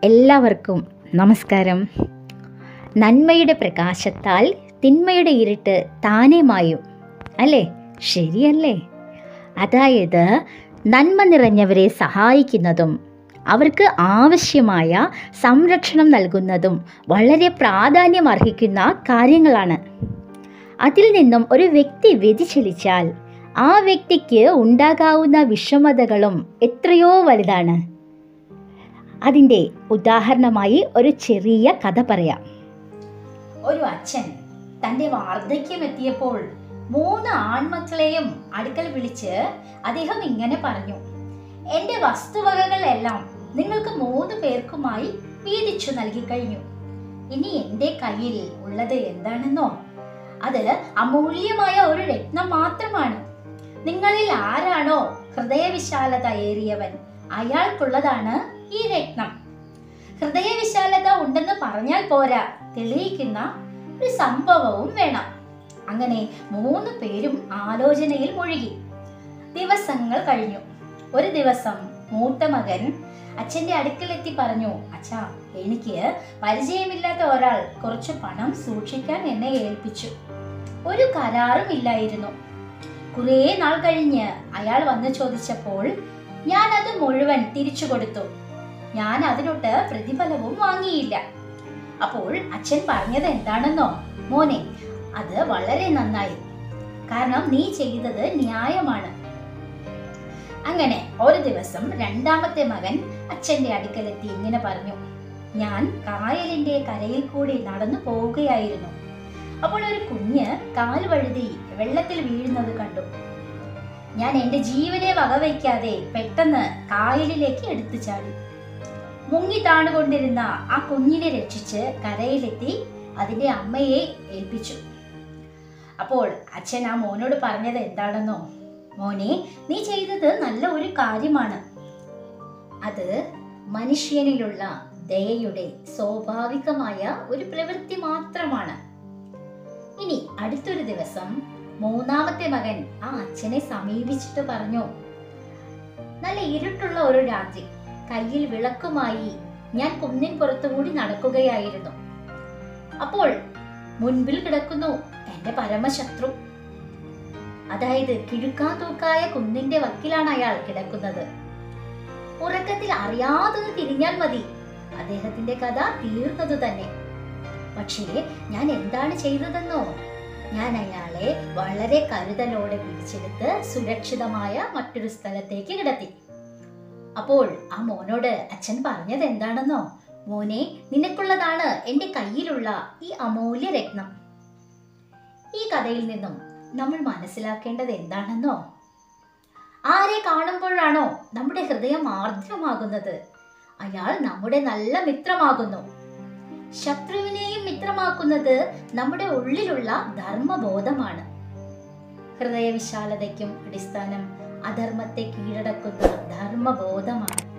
എല്ലാവർക്കും നമസ്കാരം. നന്മയുടെ പ്രകാശത്താൽ തിന്മയുടെ ഇരുട്ട് താനേ മായും, അല്ലേ? ശരിയല്ലേ? അതായത് നന്മ നിറഞ്ഞവരെ സഹായിക്കുന്നതും അവർക്ക് ആവശ്യമായ സംരക്ഷണം നൽകുന്നതും വളരെ പ്രാധാന്യം അർഹിക്കുന്ന കാര്യങ്ങളാണ്. അതിൽ നിന്നും ഒരു വ്യക്തി വ്യതിചലിച്ചാൽ ആ വ്യക്തിക്ക് ഉണ്ടാകാവുന്ന വിഷമതകളും എത്രയോ വലുതാണ്. അതിൻ്റെ ഉദാഹരണമായി ഒരു ചെറിയ കഥ പറയാം. ഒരു അച്ഛൻ തൻ്റെ വാർദ്ധക്യമെത്തിയപ്പോൾ 3 ആൺമക്കളെയും അടുക്കൽ വിളിച്ച് അദ്ദേഹം ഇങ്ങനെ പറഞ്ഞു: എൻ്റെ വസ്തുവകകളെല്ലാം നിങ്ങൾക്ക് 3 പേർക്കുമായി വീതിച്ചു നൽകി കഴിഞ്ഞു. ഇനി എൻ്റെ കയ്യിൽ ഉള്ളത് എന്താണെന്നോ? അത് അമൂല്യമായ ഒരു രത്നം മാത്രമാണ്. നിങ്ങളിൽ ആരാണോ ഹൃദയവിശാലത ഏറിയവൻ, അയാൾക്കുള്ളതാണ് ഈ രത്നം. ഹൃദയവിശാലത ഉണ്ടെന്ന് പറഞ്ഞാൽ പോരാ, തെളിയിക്കുന്ന ഒരു സംഭവവും വേണം. അങ്ങനെ 3 പേരും ആലോചനയിൽ മുഴുകി. ദിവസങ്ങൾ കഴിഞ്ഞു. ഒരു ദിവസം മൂത്ത മകൻ അച്ഛൻ്റെ അടുക്കലെത്തി പറഞ്ഞു: അച്ഛാ, എനിക്ക് പരിചയമില്ലാത്ത ഒരാൾ കുറച്ച് പണം സൂക്ഷിക്കാൻ എന്നെ ഏൽപ്പിച്ചു. ഒരു കരാറും ഇല്ലായിരുന്നു. കുറേ നാൾ കഴിഞ്ഞ് അയാൾ വന്ന് ചോദിച്ചപ്പോൾ ഞാൻ അത് മുഴുവൻ തിരിച്ചു കൊടുത്തു. ഞാൻ അതിനൊട്ട് പ്രതിഫലവും വാങ്ങിയില്ല. അപ്പോൾ അച്ഛൻ പറഞ്ഞത് എന്താണെന്നോ? മോനെ, അത് വളരെ നന്നായി, കാരണം നീ ചെയ്തത് ന്യായമാണ്. അങ്ങനെ ഒരു ദിവസം രണ്ടാമത്തെ മകൻ അച്ഛൻ്റെ അടുക്കലെത്തി ഇങ്ങനെ പറഞ്ഞു: ഞാൻ കായലിന്റെ കരയിൽ കൂടി നടന്നു പോവുകയായിരുന്നു. അപ്പോൾ ഒരു കുഞ്ഞ് കാൽ വഴുതി വെള്ളത്തിൽ വീഴുന്നത് കണ്ടു. ഞാൻ എൻ്റെ ജീവനെ വകവയ്ക്കാതെ പെട്ടെന്ന് കായലിലേക്ക് എടുത്തു ചാടി. മുങ്ങി താണുകൊണ്ടിരുന്ന ആ കുഞ്ഞിനെ രക്ഷിച്ച് കരയിലെത്തി അതിൻ്റെ അമ്മയെ ഏൽപ്പിച്ചു. അപ്പോൾ അച്ഛൻ ആ മോനോട് പറഞ്ഞത് എന്താണെന്നോ? മോനെ, നീ ചെയ്തത് നല്ല ഒരു കാര്യമാണ്. അത് മനുഷ്യനിലുള്ള ദയയുടെ സ്വാഭാവികമായ ഒരു പ്രവൃത്തി മാത്രമാണ്. ഇനി അടുത്തൊരു ദിവസം മൂന്നാമത്തെ മകൻ ആ അച്ഛനെ സമീപിച്ചിട്ട് പറഞ്ഞു: നല്ല ഇരുട്ടുള്ള ഒരു രാത്രി, കയ്യിൽ വിളക്കുമായി ഞാൻ കുന്നിൻ പുറത്തുകൂടി നടക്കുകയായിരുന്നു. അപ്പോൾ മുൻപിൽ കിടക്കുന്നു എന്റെ പരമശത്രു. അതായത് കിഴുക്കാത്തൂക്കായ കുന്നിന്റെ വക്കിലാണ് അയാൾ കിടക്കുന്നത്. ഉറക്കത്തിൽ അറിയാതെ തിരിഞ്ഞാൽ മതി, അദ്ദേഹത്തിന്റെ കഥ തീർന്നത് തന്നെ. പക്ഷേ ഞാൻ എന്താണ് ചെയ്തതെന്നോ? ഞാൻ അയാളെ വളരെ കരുതലോടെ പിടിച്ചെടുത്ത് സുരക്ഷിതമായ മറ്റൊരു സ്ഥലത്തേക്ക് കിടത്തി. അപ്പോൾ ആ മോനോട് അച്ഛൻ പറഞ്ഞത് എന്താണെന്നോ? മോനെ, നിനക്കുള്ളതാണ് എൻ്റെ കയ്യിലുള്ള ഈ അമൂല്യ രത്നം. ഈ കഥയിൽ നിന്നും നമ്മൾ മനസ്സിലാക്കേണ്ടത് എന്താണെന്നോ? ആരെ കാണുമ്പോഴാണോ നമ്മുടെ ഹൃദയം ആർദ്രമാകുന്നത്, അയാൾ നമ്മുടെ നല്ല മിത്രമാകുന്നു. ശത്രുവിനെയും മിത്രമാക്കുന്നത് നമ്മുടെ ഉള്ളിലുള്ള ധർമ്മബോധമാണ്. ഹൃദയവിശാലതയ്ക്കും അടിസ്ഥാനം അധർമ്മത്തെ കീഴടക്കുന്ന ധർമ്മബോധമാണ്.